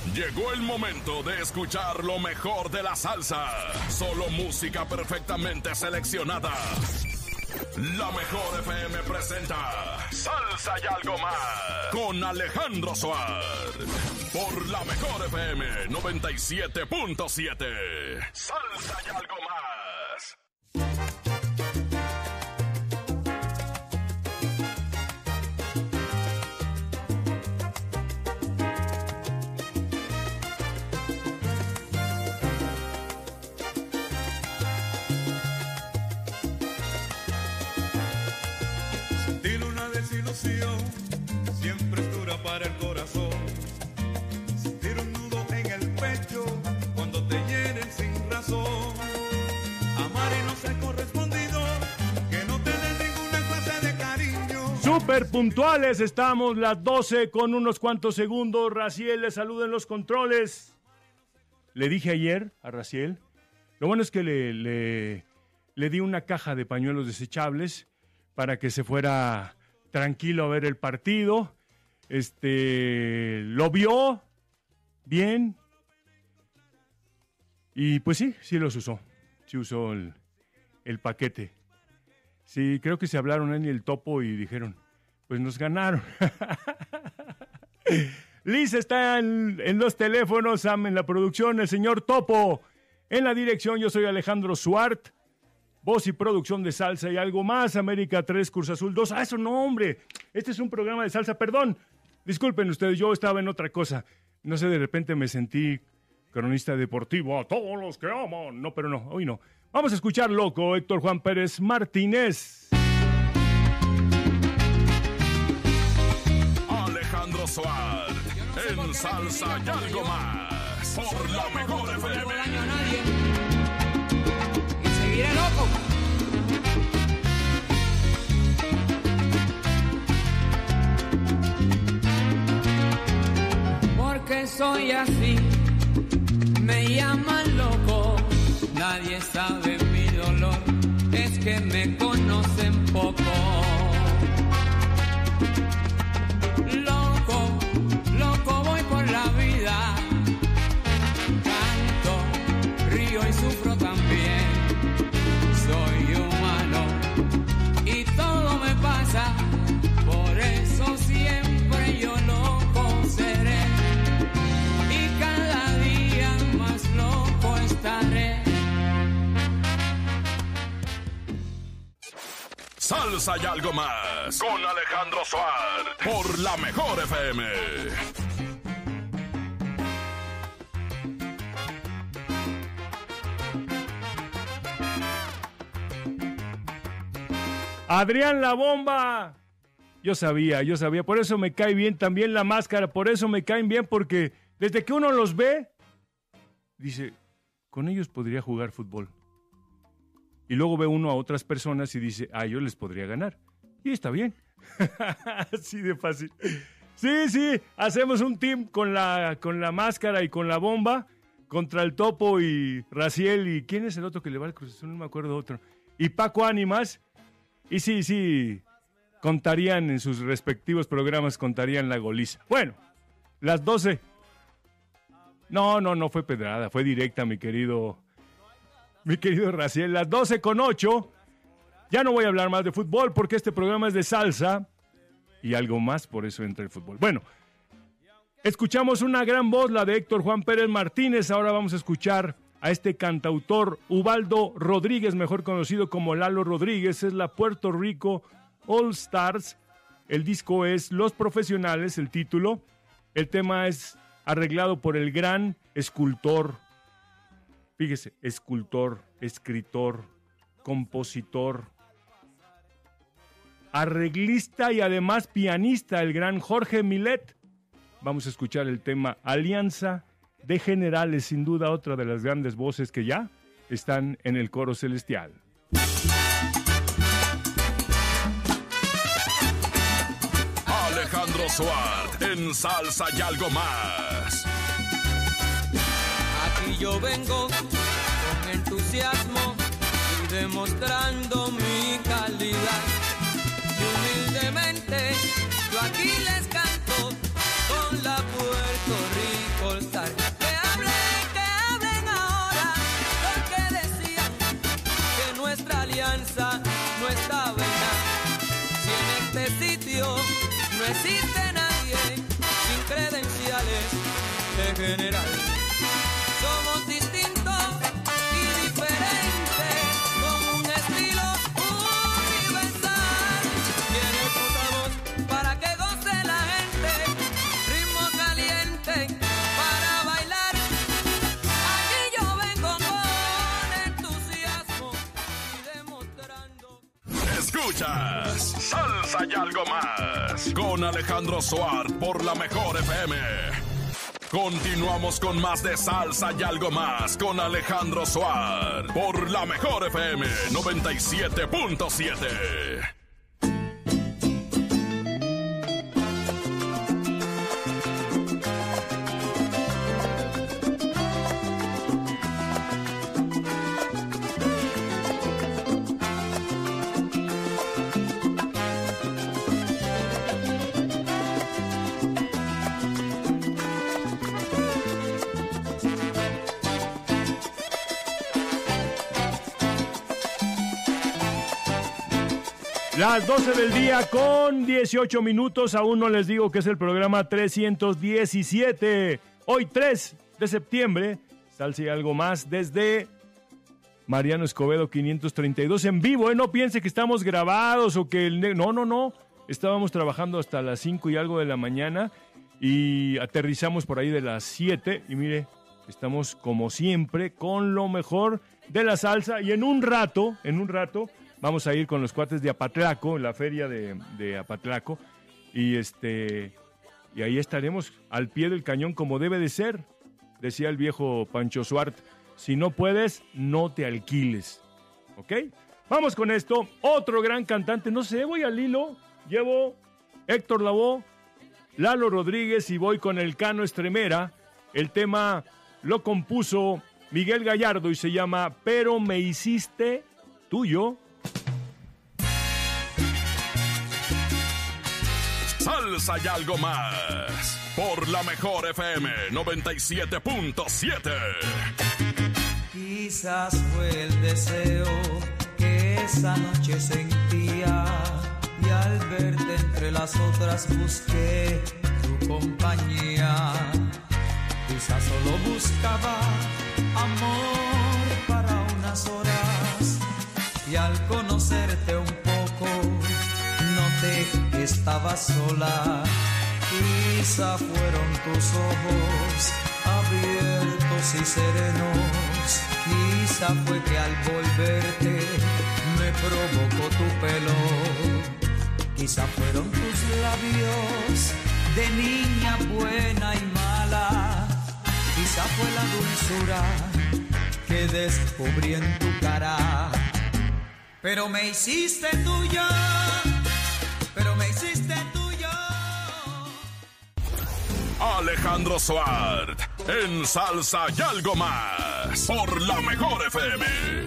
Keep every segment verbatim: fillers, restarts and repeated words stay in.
Llegó el momento de escuchar lo mejor de la salsa. Solo música perfectamente seleccionada. La Mejor F M presenta Salsa y Algo Más con Alejandro Suárez por La Mejor F M noventa y siete punto siete. Salsa y Algo Más. Siempre es dura para el corazón. Sentir un nudo en el pecho cuando te hieren sin razón. Amar y no ser correspondido, que no te den ninguna clase de cariño. Súper puntuales estamos, las doce con unos cuantos segundos. Raciel le saluda en los controles. Le dije ayer a Raciel, lo bueno es que le, le, le di una caja de pañuelos desechables para que se fuera tranquilo a ver el partido. Este, lo vio bien y pues sí, sí los usó, sí usó el, el paquete. Sí, creo que se hablaron él y el Topo y dijeron, pues nos ganaron. Liz está en, en los teléfonos, Sam en la producción, el señor Topo en la dirección. Yo soy Alejandro Suárez. Voz y producción de Salsa y Algo Más, América tres, Cruz Azul dos. ¡Ah, eso no, hombre! Este es un programa de salsa, perdón. Disculpen ustedes, yo estaba en otra cosa. No sé, de repente me sentí cronista deportivo. A todos los que aman. No, pero no, hoy no. Vamos a escuchar Loco, Héctor Juan Pérez Martínez. Alejandro Suárez, en Salsa y Algo Más, por La Mejor F M. ¡Mira, loco! Porque soy así, me llaman loco, nadie sabe mi dolor, es que me conocen poco. Loco, loco voy por la vida, canto, río y sufro también. Soy humano y todo me pasa, por eso siempre yo loco seré y cada día más loco estaré. Salsa y Algo Más con Alejandro Suárez por La Mejor F M. Adrián La Bomba. Yo sabía, yo sabía. Por eso me cae bien también La Máscara. Por eso me caen bien, porque desde que uno los ve, dice, con ellos podría jugar fútbol. Y luego ve uno a otras personas y dice, ah, yo les podría ganar. Y está bien. Así de fácil. Sí, sí, hacemos un team con la, con la Máscara y con La Bomba contra el Topo y Raciel. ¿Y quién es el otro que le va al Cruz Azul? No me acuerdo otro. Y Paco Ánimas. Y sí, sí, contarían en sus respectivos programas, contarían la goliza. Bueno, las doce. No, no, no fue pedrada, fue directa, mi querido, mi querido Raciel. Las doce con ocho. Ya no voy a hablar más de fútbol porque este programa es de salsa y algo más, por eso entra el fútbol. Bueno, escuchamos una gran voz, la de Héctor Juan Pérez Martínez. Ahora vamos a escuchar a este cantautor Ubaldo Rodríguez, mejor conocido como Lalo Rodríguez. Es la Puerto Rico All Stars. El disco es Los Profesionales, el título. El tema es arreglado por el gran escultor. Fíjese, escultor, escritor, compositor, arreglista y además pianista, el gran Jorge Milet. Vamos a escuchar el tema Alianza de Generales, sin duda otra de las grandes voces que ya están en el coro celestial. Alejandro Suárez en Salsa y Algo Más. Aquí yo vengo con entusiasmo y demostrando mi calidad. Y humildemente yo aquí les canto con la Puerto Rico All Stars. general. Somos distintos y diferentes, con un estilo universal. Tiene puta voz para que goce la gente, ritmo caliente para bailar. Aquí yo vengo con entusiasmo y demostrando. Escuchas Salsa y Algo Más con Alejandro Suárez por La Mejor F M. Continuamos con más de Salsa y Algo Más con Alejandro Suárez por La Mejor F M noventa y siete punto siete. Las doce del día con dieciocho minutos, aún no les digo que es el programa trescientos diecisiete. Hoy tres de septiembre, Salsa y Algo Más desde Mariano Escobedo quinientos treinta y dos en vivo, ¿eh? No piense que estamos grabados o que... El... No, no, no, estábamos trabajando hasta las cinco y algo de la mañana y aterrizamos por ahí de las siete y mire, estamos como siempre con lo mejor de la salsa y en un rato, en un rato... Vamos a ir con los cuates de Apatlaco, en la feria de, de Apatlaco, y este y ahí estaremos al pie del cañón como debe de ser, decía el viejo Pancho Suárez, si no puedes, no te alquiles, ¿ok? Vamos con esto, otro gran cantante, no sé, voy al hilo, llevo Héctor Lavoe, Lalo Rodríguez y voy con el Cano Estremera, el tema lo compuso Miguel Gallardo y se llama Pero me hiciste tuyo. Salsa y Algo Más por La Mejor F M noventa y siete punto siete. Quizás fue el deseo que esa noche sentía y al verte entre las otras busqué tu compañía. Quizás solo buscaba amor para unas horas y al conocerte un poco noté que estaba sola. Quizá fueron tus ojos abiertos y serenos. Quizá fue que al volverte me provocó tu pelo. Quizá fueron tus labios de niña buena y mala. Quizá fue la dulzura que descubrí en tu cara. Pero me hiciste tuya. Pero me hiciste tuyo. Alejandro Suárez en Salsa y Algo Más por La Mejor F M.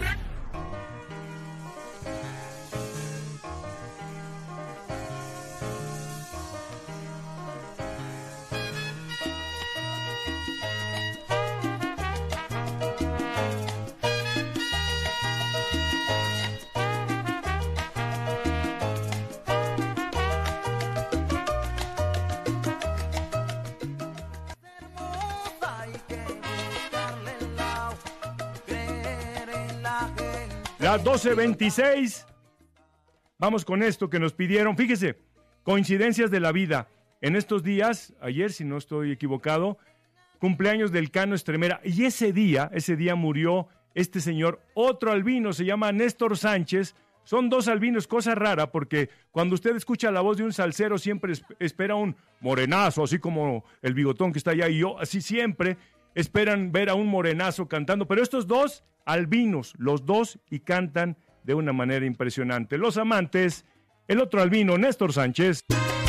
Las doce veintiséis. Vamos con esto que nos pidieron. Fíjese, coincidencias de la vida. En estos días, ayer, si no estoy equivocado, cumpleaños del Cano Estremera. Y ese día, ese día murió este señor, otro albino, se llama Néstor Sánchez. Son dos albinos, cosa rara, porque cuando usted escucha la voz de un salsero siempre espera un morenazo, así como el bigotón que está allá, y yo, así siempre esperan ver a un morenazo cantando. Pero estos dos albinos, los dos, y cantan de una manera impresionante. Los amantes, el otro albino, Néstor Sánchez.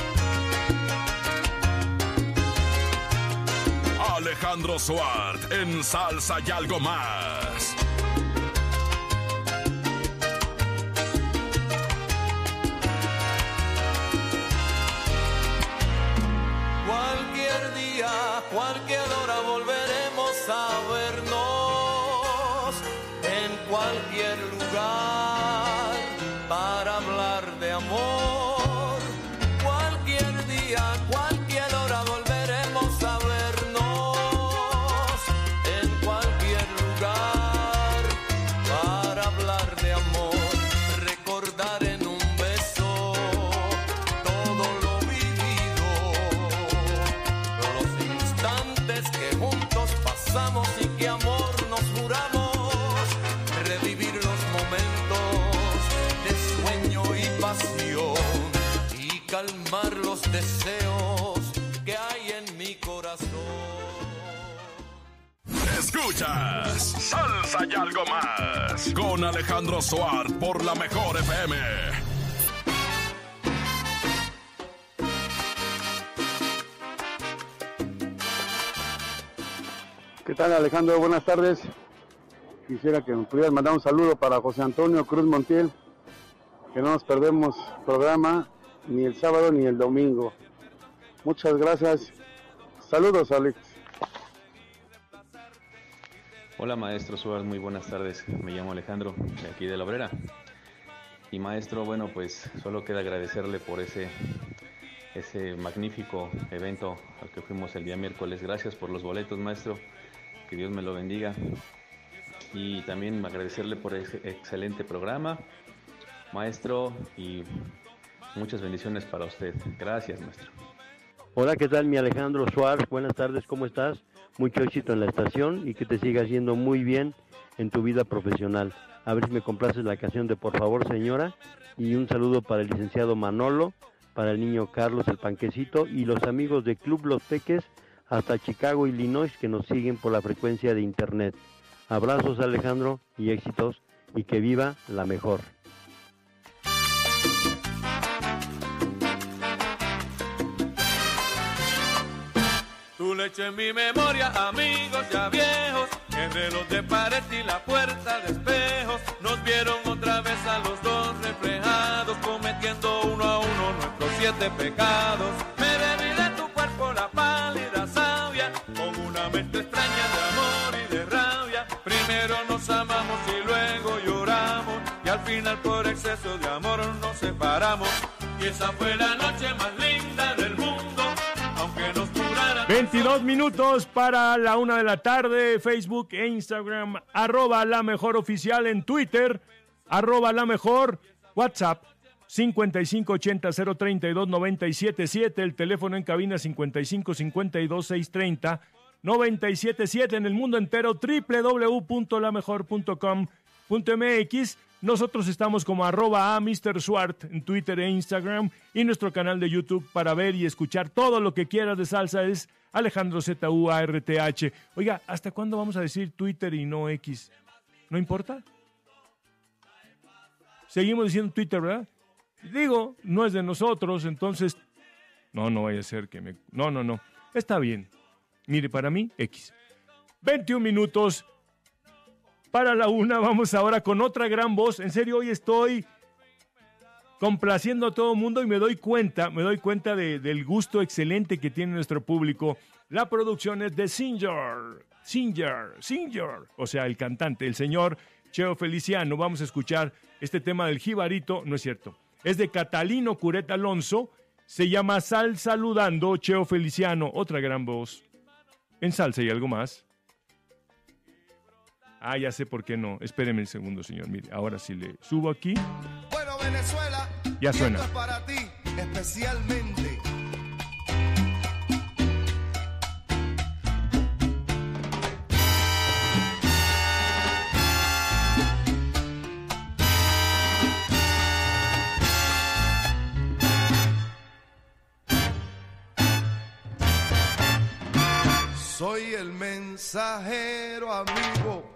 Alejandro Suárez en Salsa y Algo Más. Cualquier día, cualquier hora volveremos a vernos en cualquier lugar para hablar de amor. Cualquier día, cualquier hora volveremos a vernos instantes que juntos pasamos y que amor nos juramos, revivir los momentos de sueño y pasión y calmar los deseos que hay en mi corazón. Escuchas Salsa y Algo Más con Alejandro Suárez por La Mejor F M. ¿Qué tal, Alejandro? Buenas tardes. Quisiera que me pudieras mandar un saludo para José Antonio Cruz Montiel, que no nos perdemos programa ni el sábado ni el domingo. Muchas gracias. Saludos, Alex. Hola, maestro Suárez, muy buenas tardes. Me llamo Alejandro, de aquí de La Obrera. Y maestro, bueno, pues solo queda agradecerle por ese, ese magnífico evento al que fuimos el día miércoles. Gracias por los boletos, maestro. Que Dios me lo bendiga. Y también agradecerle por ese excelente programa, maestro, y muchas bendiciones para usted. Gracias, maestro. Hola, ¿qué tal, mi Alejandro Suárez? Buenas tardes, ¿cómo estás? Mucho éxito en la estación y que te sigas yendo muy bien en tu vida profesional. A ver si me complaces la canción de Por favor, señora. Y un saludo para el licenciado Manolo, para el niño Carlos el Panquecito y los amigos de Club Los Peques hasta Chicago, Illinois, que nos siguen por la frecuencia de internet. Abrazos, Alejandro, y éxitos, y que viva la mejor. Tu leche en mi memoria, amigos ya viejos, el reloj de pared y la puerta de espejos, nos vieron otra vez a los dos reflejados, cometiendo uno a uno nuestros siete pecados. Me bebí de tu cuerpo la pálida savia, con una mente extraña de amor y de rabia. Primero nos amamos y luego lloramos, y al final por exceso de amor nos separamos. Y esa fue la noche más linda del mundo, aunque nos durara... veintidós minutos para la una de la tarde. Facebook e Instagram, arroba La Mejor Oficial. En Twitter, arroba La Mejor. WhatsApp, cincuenta y cinco ochenta cero treinta y dos noventa y siete siete. El teléfono en cabina, cincuenta y cinco cincuenta y dos seiscientos treinta noventa y siete siete. En el mundo entero, doble u doble u doble u punto la mejor punto com punto m x. Nosotros estamos como arroba a mister Suart en Twitter e Instagram, y nuestro canal de YouTube para ver y escuchar todo lo que quieras de salsa es Alejandro Z U A R T H. Oiga, ¿hasta cuándo vamos a decir Twitter y no X? ¿No importa? Seguimos diciendo Twitter, ¿verdad? Digo, no es de nosotros, entonces... No, no vaya a ser que me... No, no, no. Está bien. Mire, para mí, X. veintiún minutos... Para la una, vamos ahora con otra gran voz. En serio, hoy estoy complaciendo a todo el mundo y me doy cuenta, me doy cuenta de, del gusto excelente que tiene nuestro público. La producción es de Singer, Singer, Singer, o sea, el cantante, el señor Cheo Feliciano. Vamos a escuchar este tema del jibarito, no es cierto, es de Catalino Curet Alonso, se llama Sal Saludando, Cheo Feliciano, otra gran voz. En salsa y algo más. Ah, ya sé por qué no. Espéreme un segundo, señor. Mire, ahora sí le subo aquí. Bueno, Venezuela, ya suena. esto es para ti, especialmente. Soy el mensajero amigo,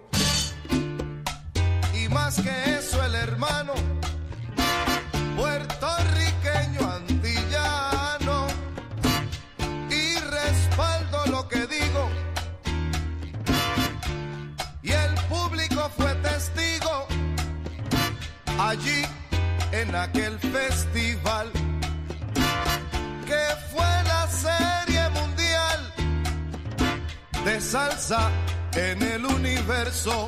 y más que eso el hermano, puertorriqueño antillano, y respaldo lo que digo, y el público fue testigo allí en aquel festival que fue la serie mundial de salsa en el universo.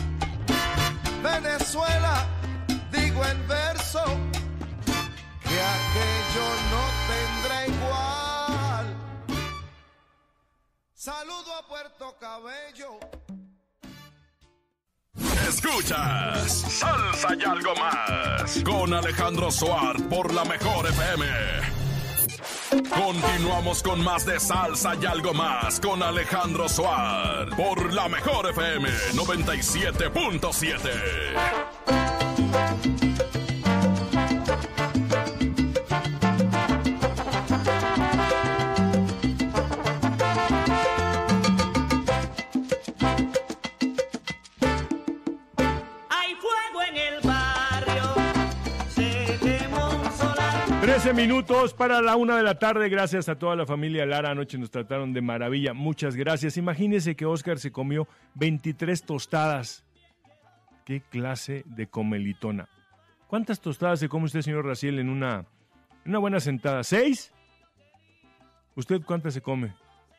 Venezuela, digo en verso, que aquello no tendrá igual. Saludo a Puerto Cabello. Escuchas Salsa y algo más con Alejandro Suárez por La Mejor F M. Continuamos con más de Salsa y Algo Más con Alejandro Suárez por la Mejor F M noventa y siete punto siete. trece minutos para la una de la tarde. Gracias a toda la familia Lara. Anoche nos trataron de maravilla. Muchas gracias. Imagínese que Oscar se comió veintitrés tostadas. ¿Qué clase de comelitona? ¿Cuántas tostadas se come usted, señor Raciel, en una, en una buena sentada? ¿Seis? ¿Usted cuántas se come?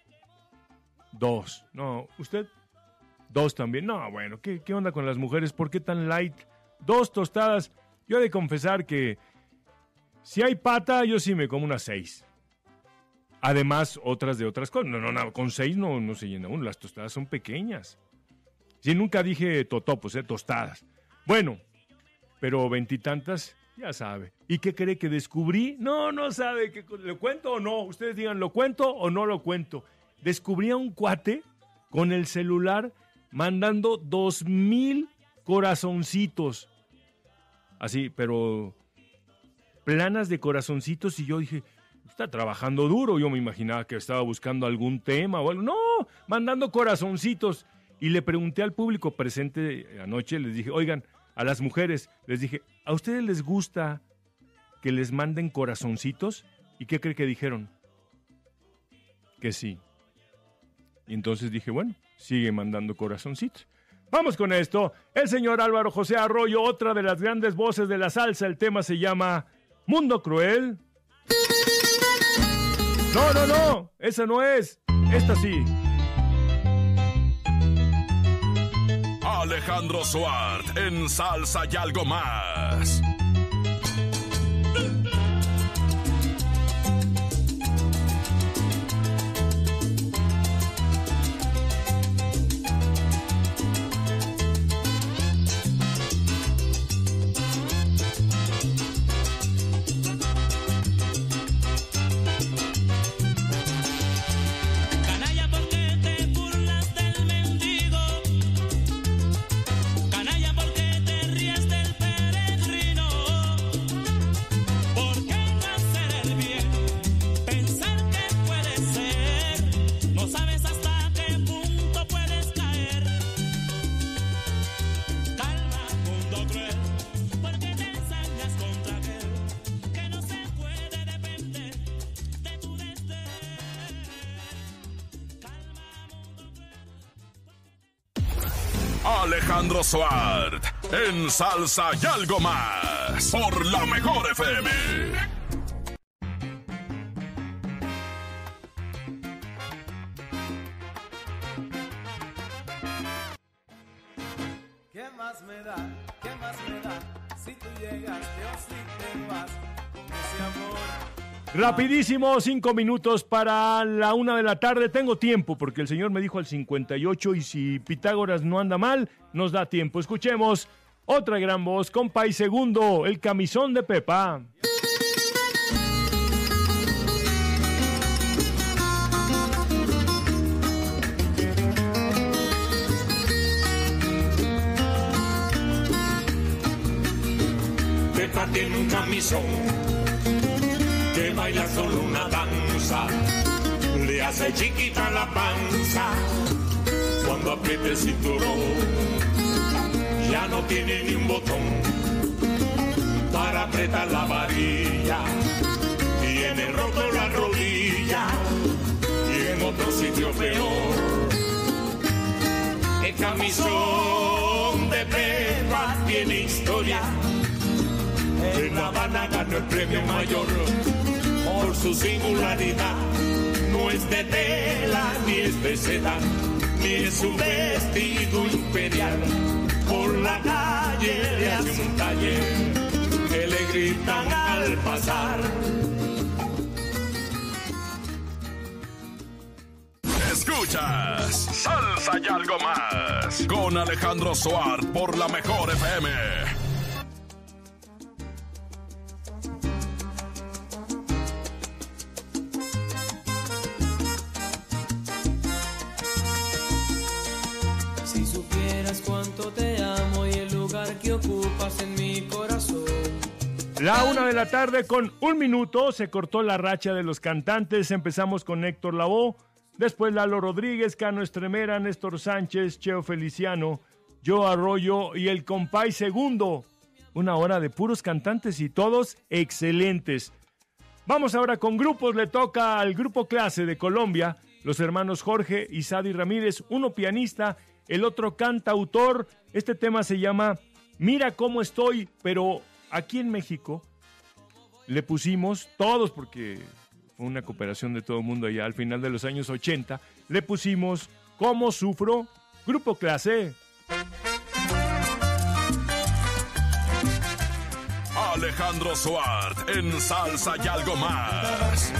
Dos. No, ¿usted? Dos también. No, bueno, ¿qué, qué onda con las mujeres? ¿Por qué tan light? Dos tostadas. Yo he de confesar que si hay pata, yo sí me como unas seis. Además, otras de otras cosas. No, no, no, con seis no, no se llena uno. Las tostadas son pequeñas. Sí, nunca dije totopos, eh, tostadas. Bueno, pero veintitantas, ya sabe. ¿Y qué cree que descubrí? No, no sabe. Que, ¿lo cuento o no? Ustedes digan, ¿lo cuento o no lo cuento? Descubrí a un cuate con el celular mandando dos mil corazoncitos. Así, pero planas de corazoncitos, y yo dije, está trabajando duro. Yo me imaginaba que estaba buscando algún tema o algo. No, mandando corazoncitos. Y le pregunté al público presente anoche, les dije, oigan, a las mujeres, les dije, ¿a ustedes les gusta que les manden corazoncitos? ¿Y qué cree que dijeron? Que sí. Y entonces dije, bueno, sigue mandando corazoncitos. Vamos con esto. El señor Álvaro José Arroyo, otra de las grandes voces de la salsa. El tema se llama Mundo Cruel. No, no, no, esa no es. Esta sí. Alejandro Suárez en Salsa y Algo Más. Alejandro Suárez en Salsa y Algo Más por la Mejor F M. ¿Qué más me da? ¿Qué más me da? Si tú llegaste o si te vas con ese amor. Rapidísimo, cinco minutos para la una de la tarde. Tengo tiempo porque el señor me dijo al cincuenta y ocho y si Pitágoras no anda mal, nos da tiempo. Escuchemos otra gran voz, compa y segundo, el camisón de Pepa. Pepa tiene un camisón que baila solo una danza, le hace chiquita la panza, cuando aprieta el cinturón, ya no tiene ni un botón, para apretar la varilla, tiene roto la rodilla, y en otro sitio peor, el camisón de Pepa tiene historia, en La Habana ganó el premio mayor, por su singularidad, no es de tela ni es de seda, ni es su vestido imperial, por la calle le hace un taller, que le gritan al pasar. Escuchas Salsa y Algo Más con Alejandro Suárez por la Mejor F M. te ocupas en mi corazón. La una de la tarde con un minuto, se cortó la racha de los cantantes. Empezamos con Héctor Lavoe, después Lalo Rodríguez, Cano Estremera, Néstor Sánchez, Cheo Feliciano, Joe Arroyo y el Compay Segundo. Una hora de puros cantantes y todos excelentes. Vamos ahora con grupos. Le toca al Grupo Clase de Colombia, los hermanos Jorge y Sadi Ramírez, uno pianista, el otro cantautor. Este tema se llama Mira Cómo Estoy, pero aquí en México le pusimos todos, porque fue una cooperación de todo el mundo allá al final de los años ochenta, le pusimos Cómo Sufro, Grupo Clase. Alejandro Suárez en Salsa y Algo Más.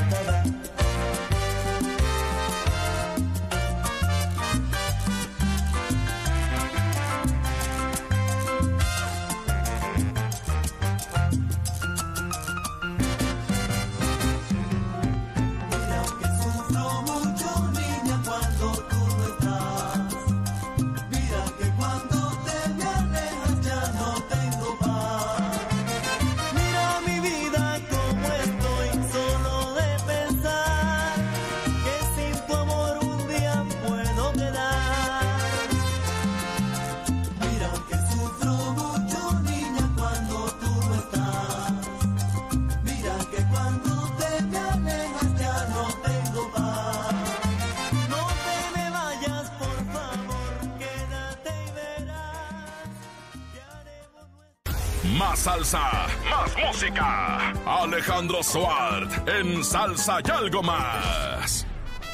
Más salsa, más música. Alejandro Suárez en Salsa y Algo Más.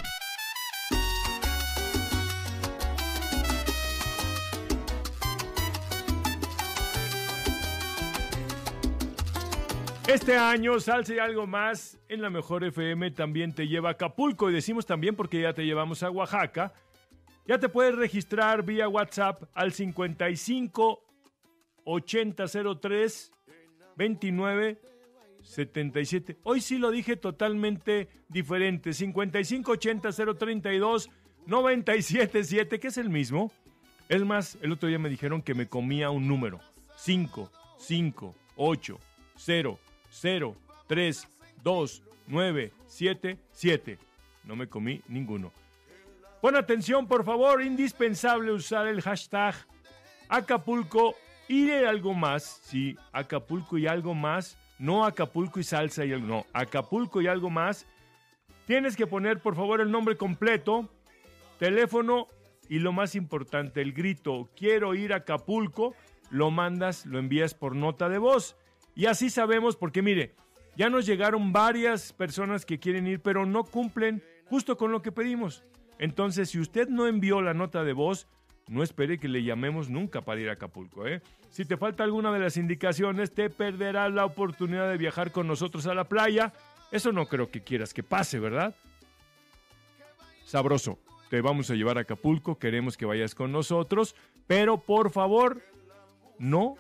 Este año, Salsa y Algo Más en la Mejor F M también te lleva a Acapulco. Y decimos también porque ya te llevamos a Oaxaca. Ya te puedes registrar vía WhatsApp al cincuenta y cinco ochenta cero tres veintinueve setenta y siete. Hoy sí lo dije totalmente diferente. cincuenta y cinco ochenta cero treinta y dos noventa y siete siete, que es el mismo. Es más, el otro día me dijeron que me comía un número. cinco cinco ocho cero cero tres dos nueve siete siete. No me comí ninguno. Pon atención, por favor. Indispensable usar el hashtag Acapulco y algo más. Sí, Acapulco y algo más. No Acapulco y salsa y algo. No, Acapulco y algo más. Tienes que poner, por favor, el nombre completo, teléfono y lo más importante, el grito. Quiero ir a Acapulco. Lo mandas, lo envías por nota de voz. Y así sabemos, porque mire, ya nos llegaron varias personas que quieren ir, pero no cumplen justo con lo que pedimos. Entonces, si usted no envió la nota de voz, no espere que le llamemos nunca para ir a Acapulco, ¿eh? Si te falta alguna de las indicaciones, te perderás la oportunidad de viajar con nosotros a la playa. Eso no creo que quieras que pase, ¿verdad? Sabroso, te vamos a llevar a Acapulco, queremos que vayas con nosotros, pero por favor, no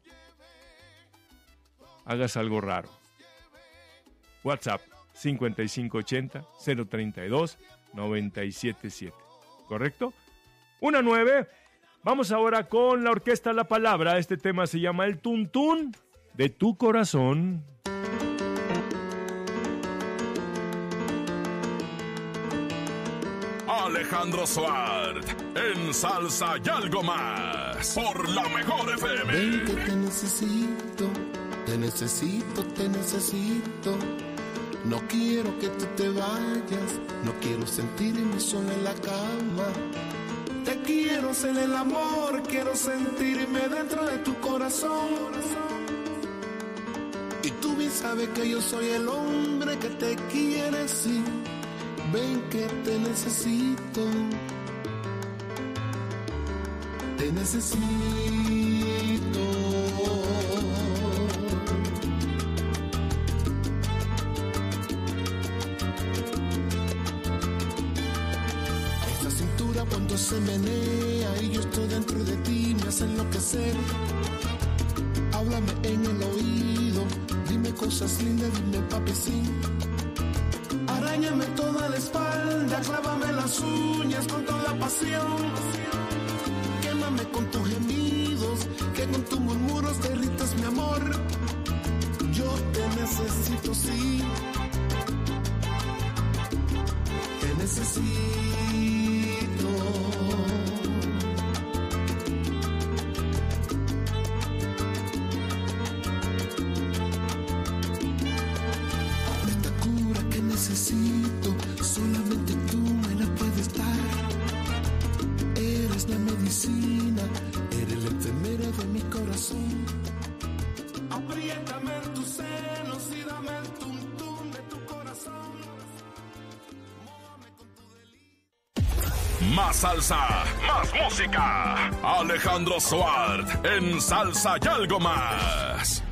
hagas algo raro. WhatsApp cincuenta y cinco ochenta cero treinta y dos noventa y siete siete, ¿correcto? Una nueve. Vamos ahora con la orquesta La Palabra. Este tema se llama El Tuntún de tu corazón. Alejandro Suárez en Salsa y Algo Más por la Mejor F M. Ven que te necesito, te necesito, te necesito. No quiero que tú te vayas, no quiero sentirme solo en la cama. Te quiero ser el amor, quiero sentirme dentro de tu corazón. Y tú bien sabes que yo soy el hombre que te quiere, sí. Ven que te necesito, te necesito. Cuando se menea y yo estoy dentro de ti, me hace enloquecer. Háblame en el oído, dime cosas lindas, dime papi sí. Aráñame toda la espalda, clávame las uñas con toda la pasión. Quémame con tus gemidos, que con con tus murmuros derrites mi amor. Yo te necesito, sí. Te necesito. Esta cura que necesito, solamente tú me la puedes dar. Eres la medicina, eres la enfermera de mi corazón. Apriétame en tus senos y dame el tum tum de tu corazón. Más salsa, más música. Alejandro Suárez en Salsa y Algo Más.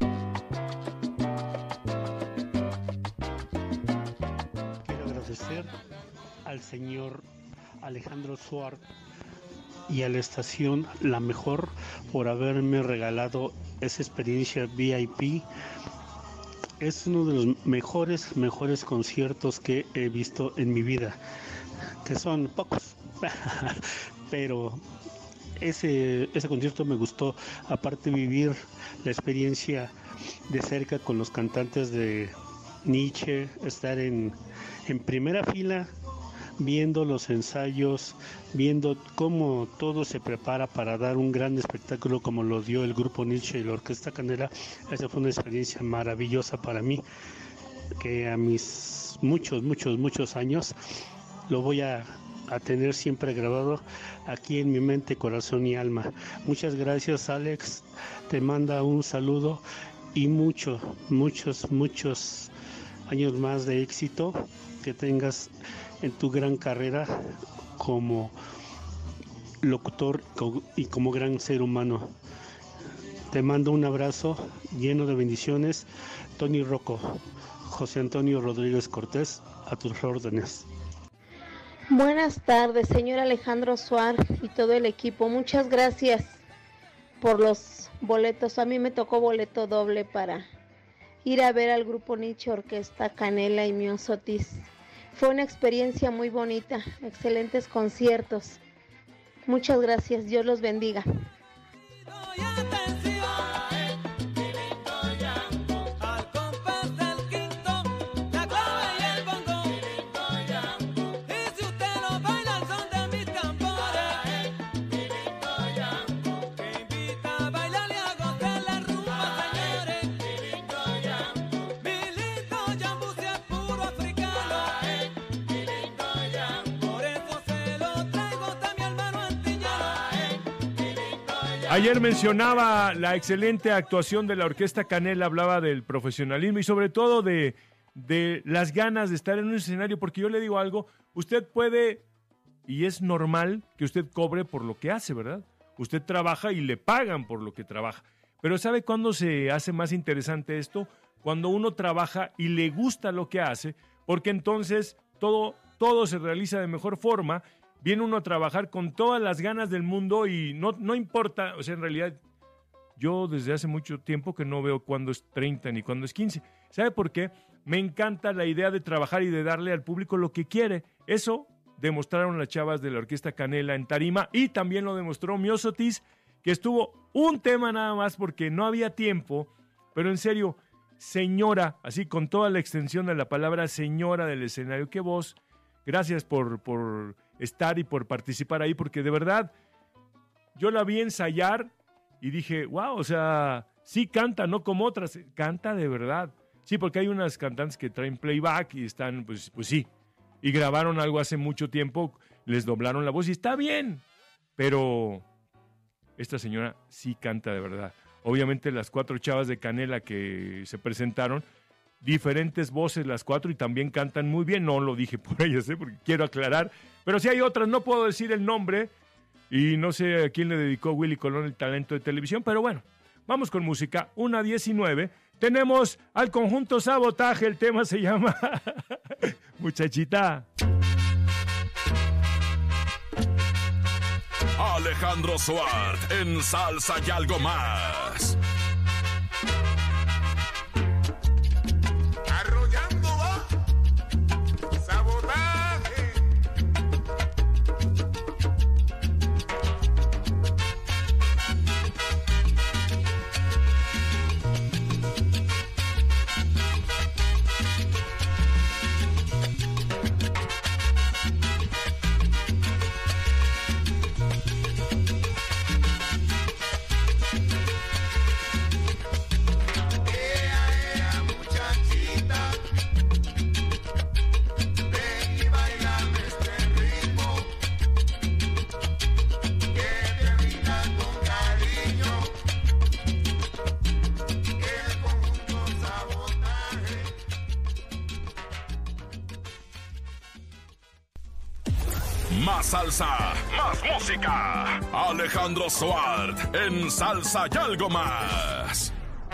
Quiero agradecer al señor Alejandro Suárez y a la estación La Mejor por haberme regalado esa experiencia V I P. Es uno de los mejores, mejores conciertos que he visto en mi vida, que son pocos, pero ese, ese concierto me gustó. Aparte, vivir la experiencia de cerca con los cantantes de Nietzsche, estar en, en primera fila, viendo los ensayos, viendo cómo todo se prepara para dar un gran espectáculo como lo dio el grupo Nietzsche y la Orquesta Canela. Esa fue una experiencia maravillosa para mí, que a mis muchos, muchos, muchos años lo voy a, a tener siempre grabado aquí en mi mente, corazón y alma. Muchas gracias, Alex, te manda un saludo y muchos, muchos, muchos años más de éxito que tengas en tu gran carrera como locutor y como gran ser humano. Te mando un abrazo lleno de bendiciones. Tony Rocco, José Antonio Rodríguez Cortés, a tus órdenes. Buenas tardes, señor Alejandro Suárez y todo el equipo. Muchas gracias por los boletos. A mí me tocó boleto doble para ir a ver al grupo Nietzsche, Orquesta Canela y Miosotis. Fue una experiencia muy bonita, excelentes conciertos. Muchas gracias, Dios los bendiga. Ayer mencionaba la excelente actuación de la Orquesta Canela, hablaba del profesionalismo y sobre todo de, de las ganas de estar en un escenario, porque yo le digo algo, usted puede, y es normal que usted cobre por lo que hace, ¿verdad? Usted trabaja y le pagan por lo que trabaja, pero ¿sabe cuándo se hace más interesante esto? Cuando uno trabaja y le gusta lo que hace, porque entonces todo, todo se realiza de mejor forma. Viene uno a trabajar con todas las ganas del mundo y no, no importa, o sea, en realidad yo desde hace mucho tiempo que no veo cuándo es treinta ni cuándo es quince. ¿Sabe por qué? Me encanta la idea de trabajar y de darle al público lo que quiere. Eso demostraron las chavas de la Orquesta Canela en tarima y también lo demostró Miosotis, que estuvo un tema nada más porque no había tiempo, pero en serio, señora, así con toda la extensión de la palabra señora del escenario, qué voz. Gracias por... por estar y por participar ahí, porque de verdad yo la vi ensayar y dije, wow, o sea, sí canta, no como otras, canta de verdad. Sí, porque hay unas cantantes que traen playback y están, pues, pues sí, y grabaron algo hace mucho tiempo, les doblaron la voz y está bien, pero esta señora sí canta de verdad. Obviamente las cuatro chavas de Canela que se presentaron, diferentes voces las cuatro y también cantan muy bien, no lo dije por ellas, ¿eh? Porque quiero aclarar, pero si hay otras, no puedo decir el nombre y no sé a quién le dedicó Willy Colón el talento de televisión, pero bueno, vamos con música. Una diecinueve, tenemos al conjunto Sabotaje, el tema se llama Muchachita. Alejandro Suárez en Salsa y Algo Más. Más salsa, más música. Alejandro Suárez en Salsa y Algo Más.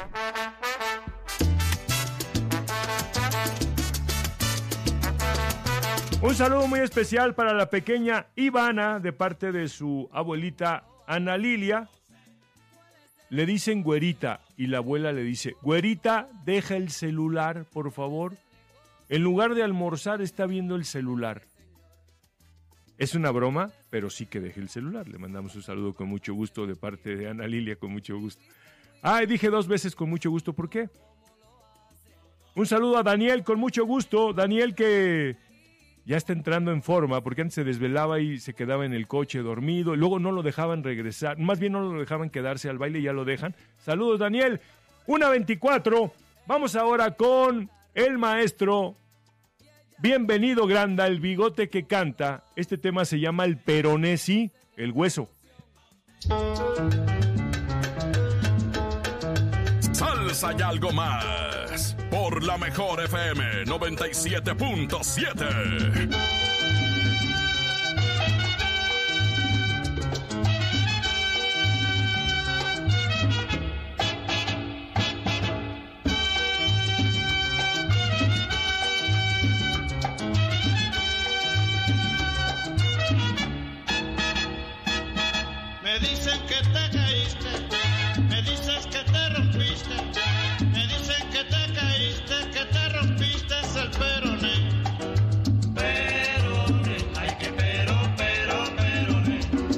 Un saludo muy especial para la pequeña Ivana de parte de su abuelita Ana Lilia. Le dicen güerita y la abuela le dice, güerita, deja el celular, por favor. En lugar de almorzar está viendo el celular. Es una broma, pero sí que deje el celular. Le mandamos un saludo con mucho gusto de parte de Ana Lilia, con mucho gusto. Ah, dije dos veces con mucho gusto, ¿por qué? Un saludo a Daniel, con mucho gusto. Daniel que ya está entrando en forma, porque antes se desvelaba y se quedaba en el coche dormido, y luego no lo dejaban regresar, más bien no lo dejaban quedarse al baile, y ya lo dejan. Saludos, Daniel. una veinticuatro. Vamos ahora con el maestro. Bienvenido, Granda, el bigote que canta. Este tema se llama el peronesi, el hueso. Salsa y Algo Más, por la mejor F M noventa y siete punto siete. Me dicen que te caíste, me dices que te rompiste, me dicen que te caíste, que te rompiste el peroné. Peroné, ay que pero, pero, peroné.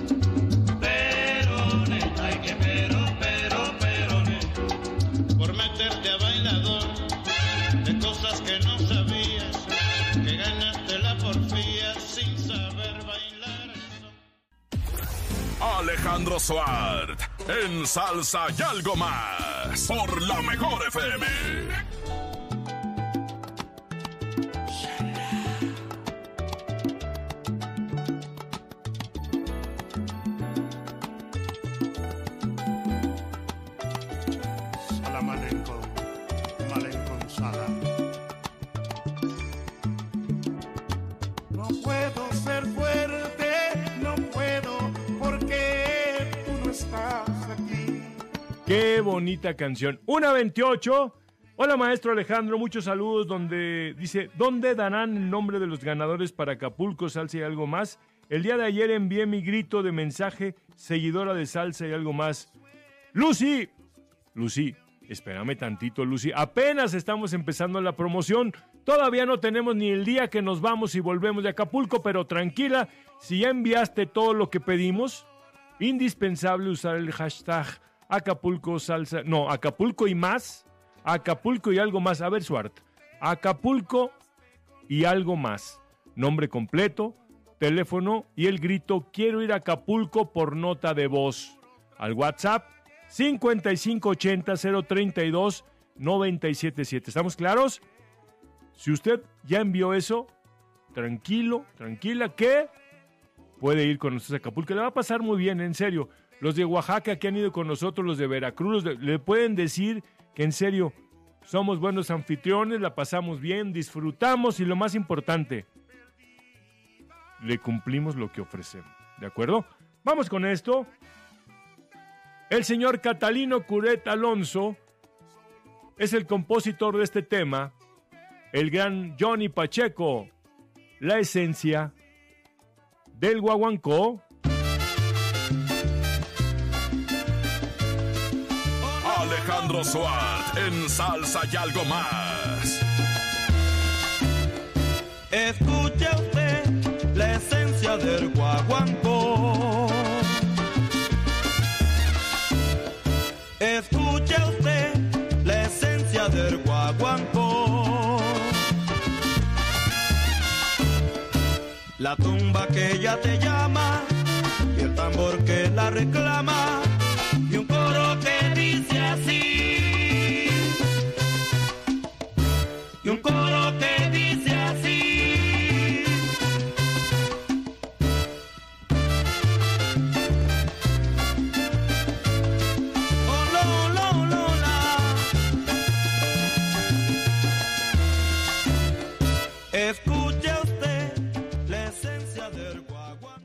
Peroné, ay que pero, pero, peroné. Por meterte a bailador de cosas que no sabías, que ganaste la porfía sin saber bailar. Alejandro Suárez en Salsa y Algo Más, por la mejor F M. Sala Malenco, Malenco Sala. No puedo ser fuerte, no puedo, porque tú no estás aquí. Qué bonita canción. una veintiocho. Hola, maestro Alejandro, muchos saludos. Donde dice, ¿dónde darán el nombre de los ganadores para Acapulco, Salsa y Algo Más? El día de ayer envié mi grito de mensaje, seguidora de Salsa y Algo Más. Lucy, Lucy, espérame tantito, Lucy. Apenas estamos empezando la promoción. Todavía no tenemos ni el día que nos vamos y volvemos de Acapulco, pero tranquila, si ya enviaste todo lo que pedimos, indispensable usar el hashtag Acapulco Salsa, no, Acapulco y más, Acapulco y Algo Más. A ver, Suárez, Acapulco y Algo Más. Nombre completo, teléfono y el grito, quiero ir a Acapulco, por nota de voz. Al WhatsApp cincuenta y cinco ochenta cero treinta y dos noventa y siete siete. ¿Estamos claros? Si usted ya envió eso, tranquilo, tranquila, que puede ir con nosotros a Acapulco. Le va a pasar muy bien, en serio. Los de Oaxaca que han ido con nosotros, los de Veracruz, los de, le pueden decir que en serio somos buenos anfitriones, la pasamos bien, disfrutamos y lo más importante, le cumplimos lo que ofrecemos. ¿De acuerdo? Vamos con esto. El señor Catalino Curet Alonso es el compositor de este tema. El gran Johnny Pacheco, la esencia del guaguancó. Alejandro Suárez en Salsa y Algo Más. Escuche usted la esencia del guaguancó. Escuche usted la esencia del guaguancó. La tumba que ella te llama y el tambor que la reclama y un coro que dice así, y un coro que dice así. Oh, lo, lo, lo, la. Escuche usted la esencia del guaguancó.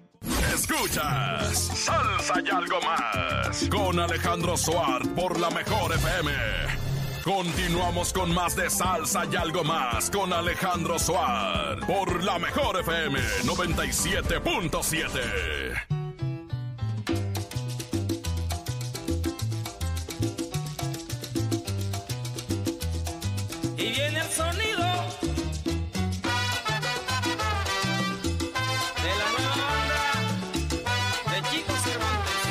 Escuchas Salsa y Algo Más con Alejandro Suárez por La Mejor F M. Continuamos con más de Salsa y Algo Más con Alejandro Suárez por La Mejor F M noventa y siete punto siete. Y viene el sonido de la nueva banda de Chico Cervantes.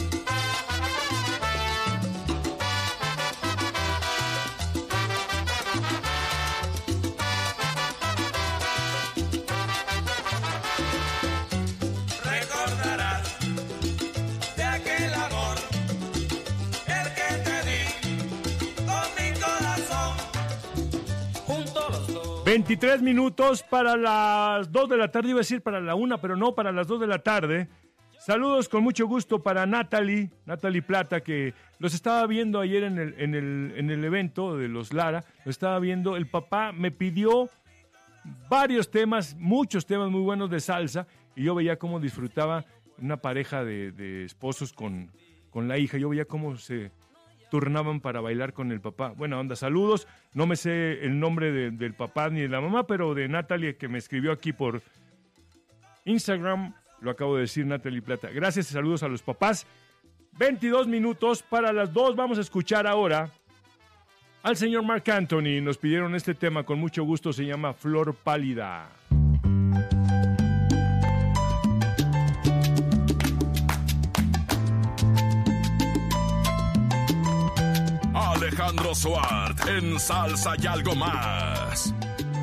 Recordarás de aquel amor, el que te di con mi corazón. veintitrés minutos para las dos de la tarde, iba a decir para la una, pero no, para las dos de la tarde. Saludos con mucho gusto para Natalie, Natalie Plata, que los estaba viendo ayer en el, en el, en el evento de los Lara, lo estaba viendo, el papá me pidió varios temas, muchos temas muy buenos de salsa, y yo veía cómo disfrutaba una pareja de, de esposos con, con la hija, yo veía cómo se turnaban para bailar con el papá. Buena onda, saludos. No me sé el nombre de, del papá ni de la mamá, pero de Natalie, que me escribió aquí por Instagram, lo acabo de decir, Natalie Plata. Gracias y saludos a los papás. veintidós minutos para las dos. Vamos a escuchar ahora al señor Marc Anthony. Nos pidieron este tema con mucho gusto, se llama Flor Pálida. Alejandro Suárez en Salsa y Algo Más.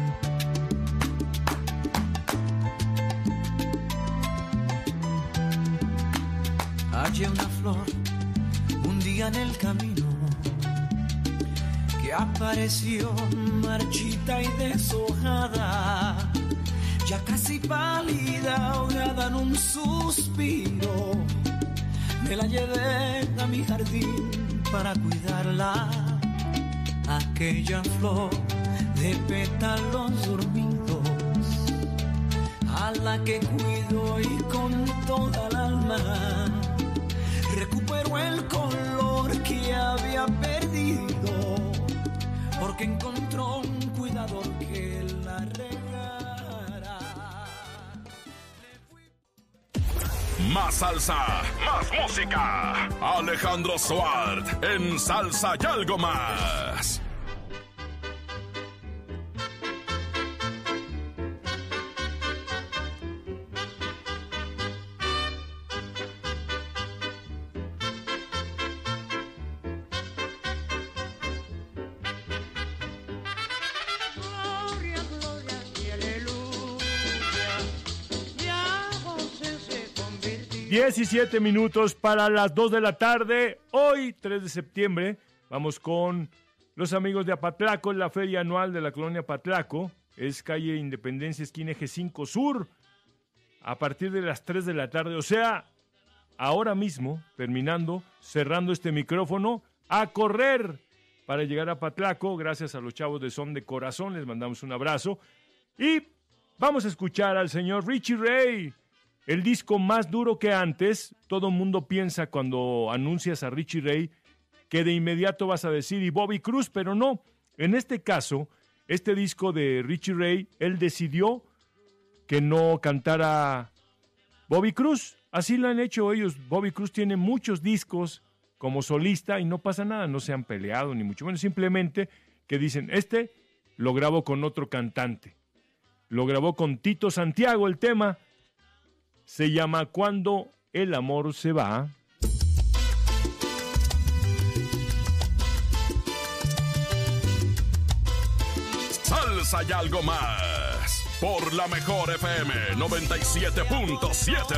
Hallé una flor un día en el camino que apareció marchita y deshojada, ya casi pálida, ahogada en un suspiro. Me la llevé a mi jardín para cuidarla, aquella flor de pétalos dormidos, a la que cuido y con toda el alma recupero el color que había perdido, porque encontró un cuidador que la regara. Más salsa, más música. Alejandro Suárez en Salsa y Algo Más. diecisiete minutos para las dos de la tarde. Hoy, tres de septiembre, vamos con los amigos de Apatlaco, la feria anual de la colonia Apatlaco. Es calle Independencia, esquina Eje cinco Sur, a partir de las tres de la tarde. O sea, ahora mismo, terminando, cerrando este micrófono, a correr para llegar a Apatlaco. Gracias a los chavos de Son de Corazón, les mandamos un abrazo. Y vamos a escuchar al señor Richie Ray. El disco más duro que antes. Todo el mundo piensa cuando anuncias a Richie Ray que de inmediato vas a decir y Bobby Cruz, pero no. En este caso, este disco de Richie Ray, él decidió que no cantara Bobby Cruz. Así lo han hecho ellos. Bobby Cruz tiene muchos discos como solista y no pasa nada, no se han peleado ni mucho menos. Simplemente que dicen, este lo grabó con otro cantante. Lo grabó con Tito Santiago, el tema. Se llama Cuando el amor se va. Salsa y Algo Más. Por La Mejor F M noventa y siete punto siete.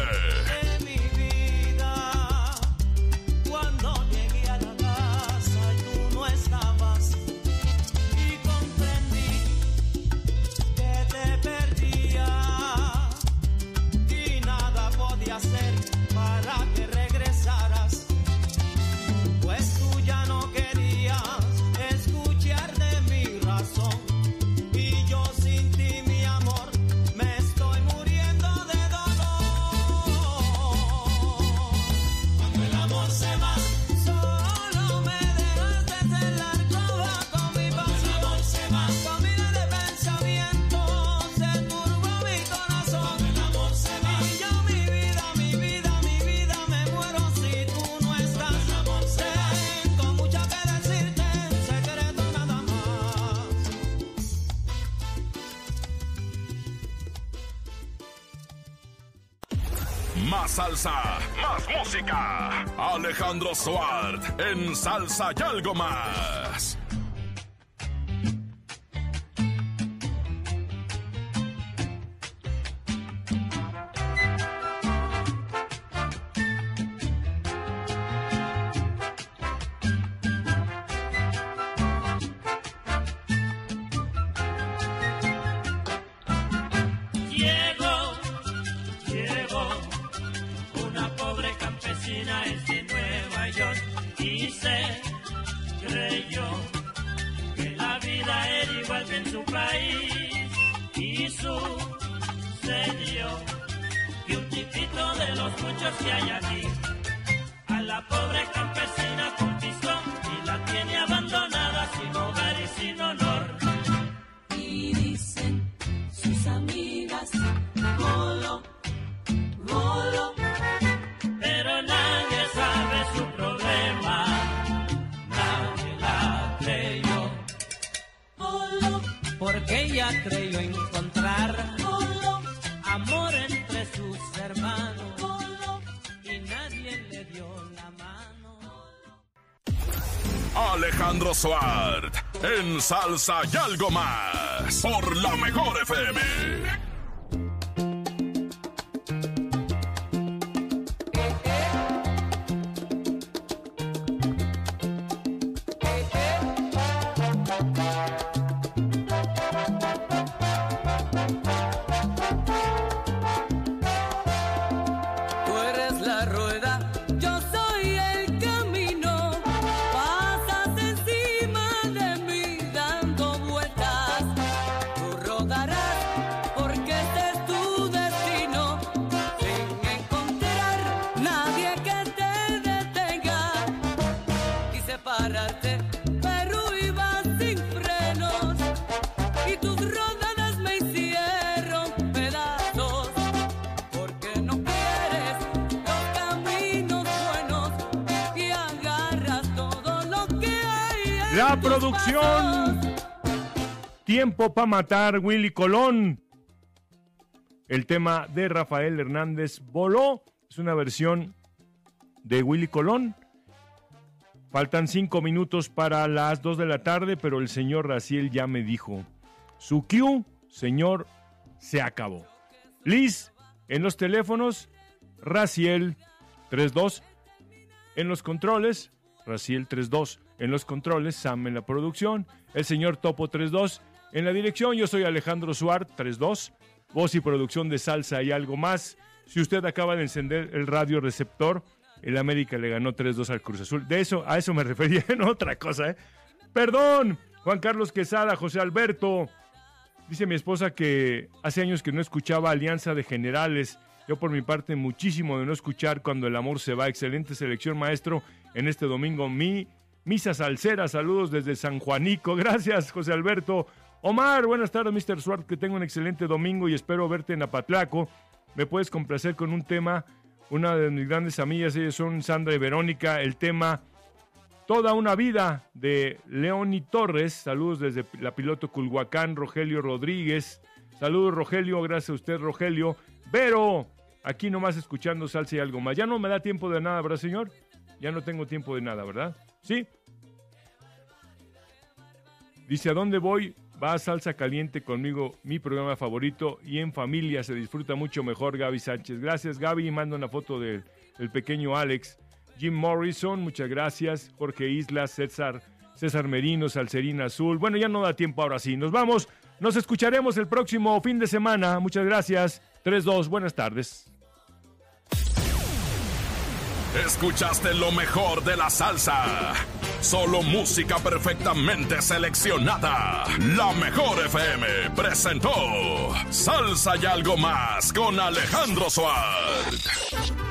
Sin ti, mi amor, me estoy muriendo de dolor. Más salsa, más música. Alejandro Suárez en Salsa y Algo Más. Que hay aquí, a la pobre campesina conquistó y la tiene abandonada sin hogar y sin honor. Y dicen sus amigas, Golo, Golo, pero nadie sabe su problema, nadie la creyó. Golo, porque ella creyó encontrar Golo, amor entre sus hermanos. Alejandro Suárez en Salsa y Algo Más por La Mejor F M. La producción. Tiempo para matar, Willy Colón. El tema de Rafael Hernández Voló. Es una versión de Willy Colón. Faltan cinco minutos para las dos de la tarde, pero el señor Raciel ya me dijo. Su Q, señor, se acabó. Liz, en los teléfonos. Raciel treinta y dos. En los controles. Raciel treinta y dos. En los controles, Sam en la producción, el señor Topo treinta y dos en la dirección. Yo soy Alejandro Suárez, treinta y dos, voz y producción de Salsa y Algo Más. Si usted acaba de encender el radio receptor, el América le ganó tres dos al Cruz Azul. De eso, a eso me refería, no otra cosa, ¿eh? Perdón, Juan Carlos Quesada, José Alberto. Dice mi esposa que hace años que no escuchaba Alianza de Generales. Yo por mi parte, muchísimo de no escuchar Cuando el Amor se va. Excelente selección, maestro, en este domingo. Mi Misa Salsera, saludos desde San Juanico. Gracias, José Alberto. Omar, buenas tardes, mister Suárez, que tenga un excelente domingo y espero verte en Apatlaco. Me puedes complacer con un tema, una de mis grandes amigas, ellas son Sandra y Verónica, el tema Toda una vida de Leoni Torres. Saludos desde la piloto Culhuacán, Rogelio Rodríguez. Saludos, Rogelio, gracias a usted, Rogelio. Vero, aquí nomás escuchando Salsa y Algo Más. Ya no me da tiempo de nada, ¿verdad, señor? Ya no tengo tiempo de nada, ¿verdad? ¿Sí? Dice, ¿a dónde voy? Va a Salsa Caliente conmigo, mi programa favorito, y en familia se disfruta mucho mejor, Gaby Sánchez. Gracias, Gaby. Manda una foto del el pequeño Alex. Jim Morrison, muchas gracias. Jorge Islas, César, César Merino, Salserina Azul. Bueno, ya no da tiempo ahora sí. Nos vamos. Nos escucharemos el próximo fin de semana. Muchas gracias. tres dos, buenas tardes. Escuchaste lo mejor de la salsa. Solo música perfectamente seleccionada. La Mejor F M presentó Salsa y Algo Más con Alejandro Suárez.